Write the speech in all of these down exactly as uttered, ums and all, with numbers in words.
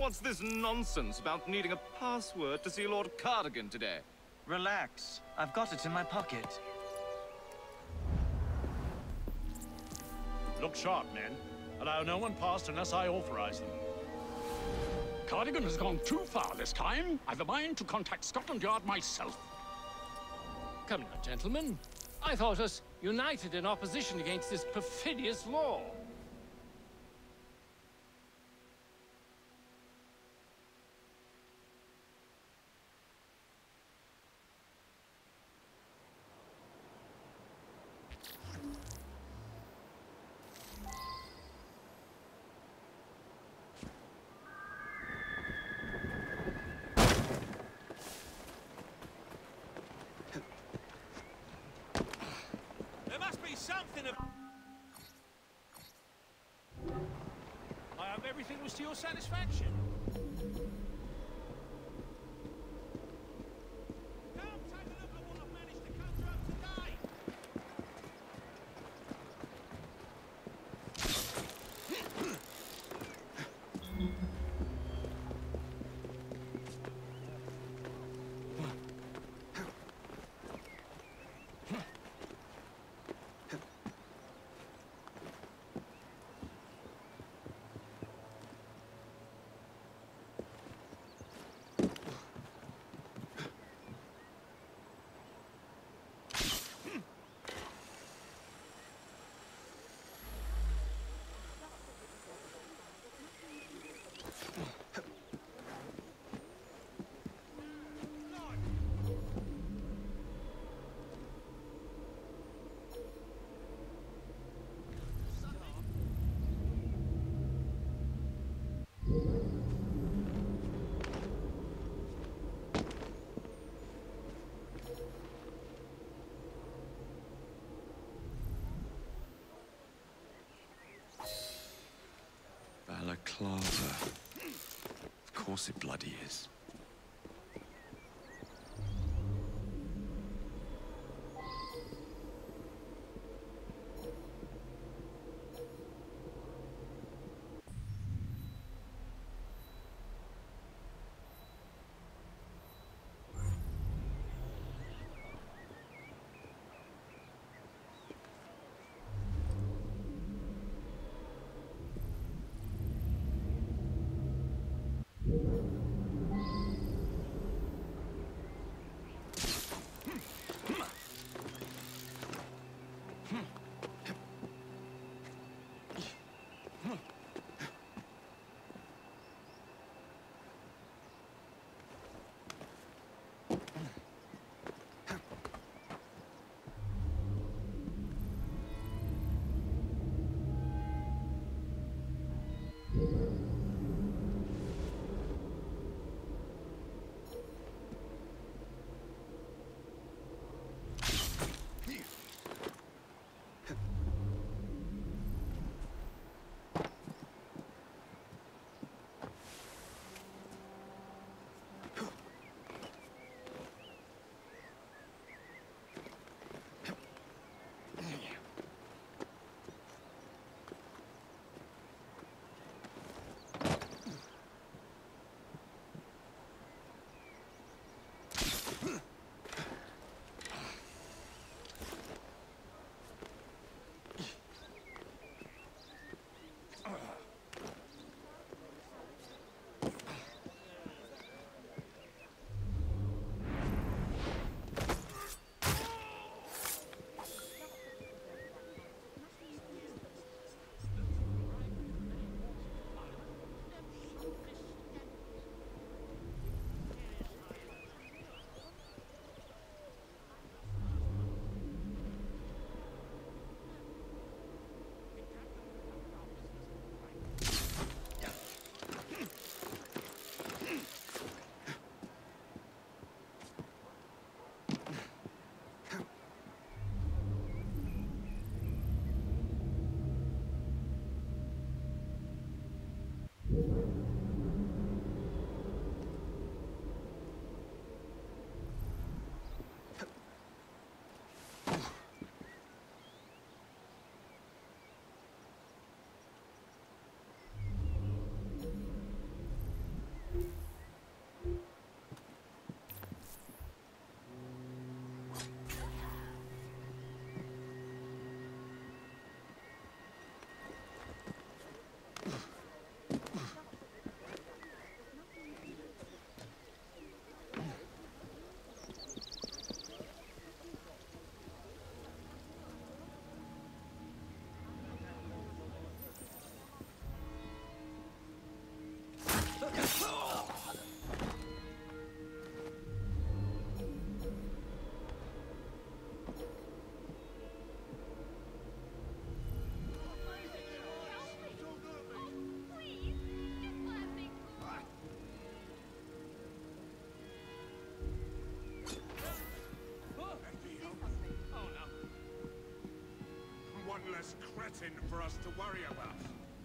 What's this nonsense about needing a password to see Lord Cardigan today? Relax. I've got it in my pocket. Look sharp, men. Allow no one past unless I authorize them. Cardigan has gone too far this time. I've a mind to contact Scotland Yard myself. Come now, gentlemen. I thought us united in opposition against this perfidious law. Something of... I hope everything was to your satisfaction. Come, take a look at what I've managed to conjure up today. Balaclava. Of course it bloody is. nothing for us to worry about.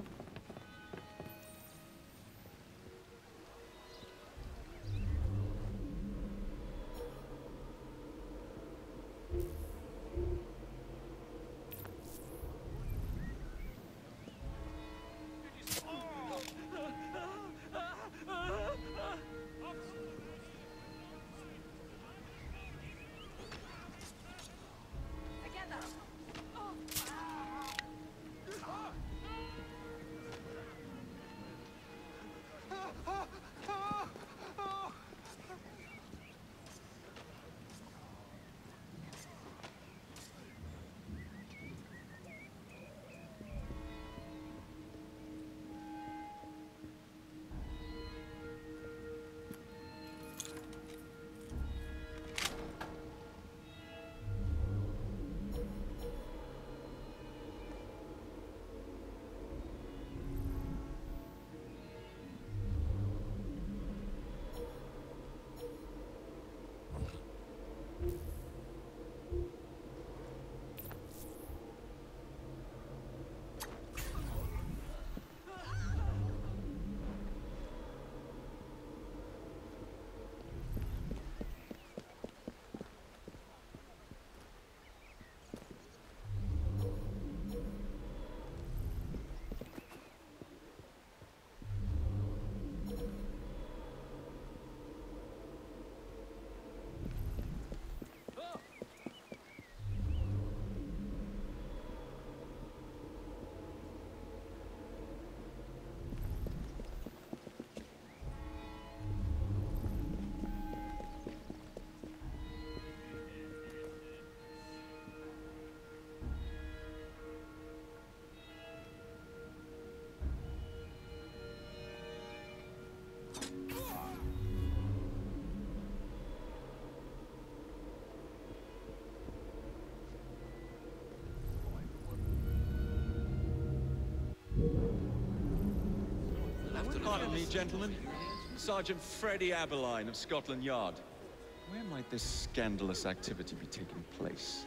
Pardon me, gentlemen. Sergeant Freddie Aberline of Scotland Yard. Where might this scandalous activity be taking place?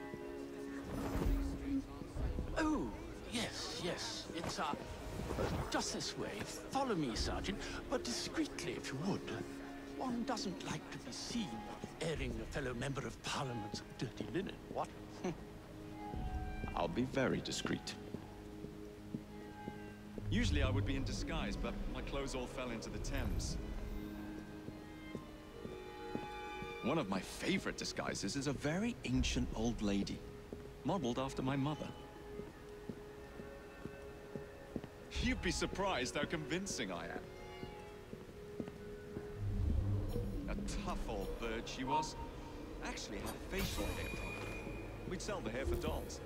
Oh, yes, yes. It's, uh, just this way. Follow me, Sergeant, but discreetly, if you would. One doesn't like to be seen airing a fellow member of Parliament's dirty linen, what? I'll be very discreet. Usually I would be in disguise, but my clothes all fell into the Thames. One of my favorite disguises is a very ancient old lady, modeled after my mother. You'd be surprised how convincing I am. A tough old bird she was. Actually had a facial hair problem. We'd sell the hair for dolls.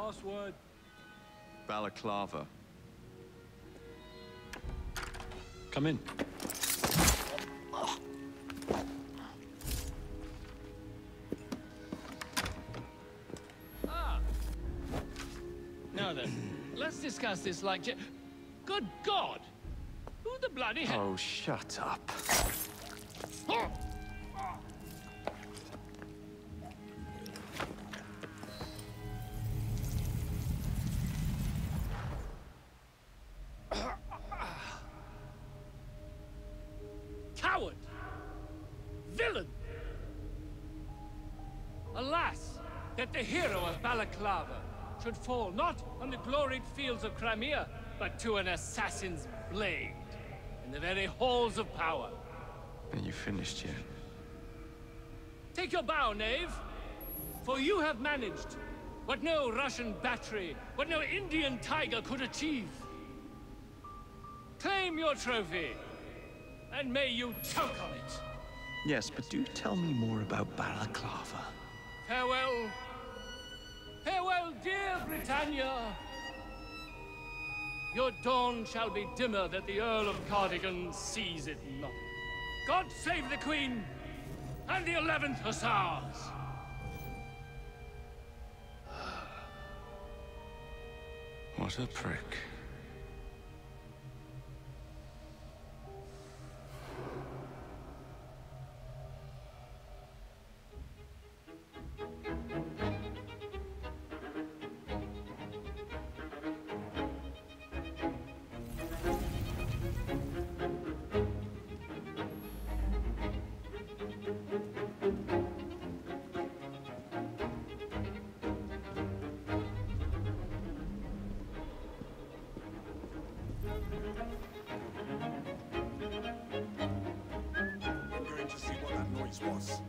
password? Balaclava. Come in. Ah. Now then, let's discuss this like... ge- Good God! Who the bloody hell... Oh, shut up. Coward! Villain! Alas, that the hero of Balaclava should fall not on the gloried fields of Crimea, but to an assassin's blade in the very halls of power. Are you finished yet? Take your bow, knave, for you have managed what no Russian battery, what no Indian tiger could achieve. Claim your trophy, and may you choke on it. Yes, but do tell me more about Balaclava. Farewell. Farewell, dear Britannia. Your dawn shall be dimmer that the Earl of Cardigan sees it not. God save the Queen and the eleventh Hussars! What a prick. I'm going to see what that noise was.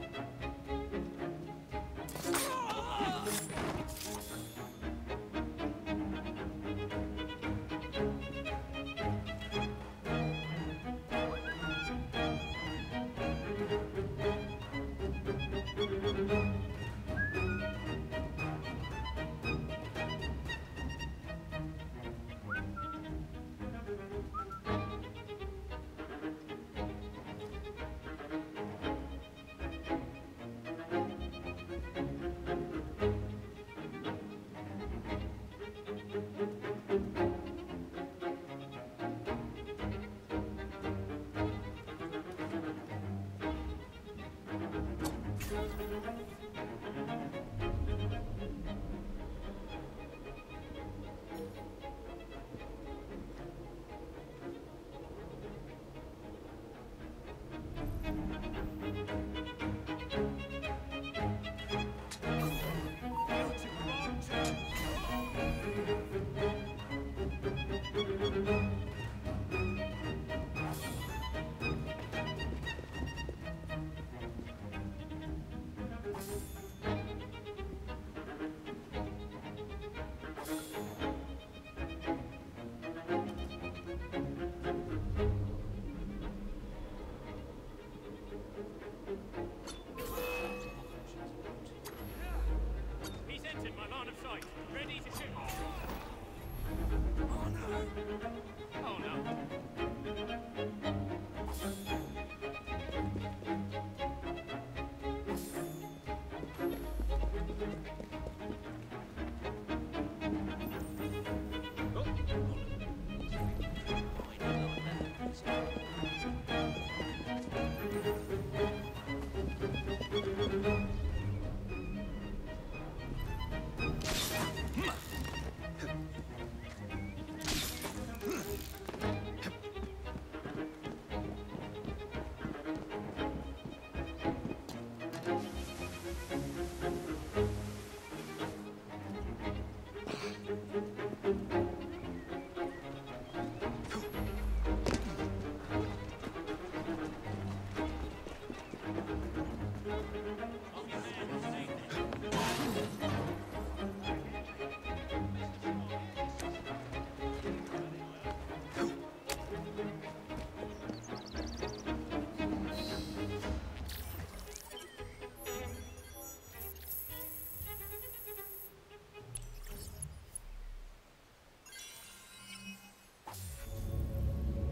He's entered my line of sight, ready to shoot. Oh no! Oh no.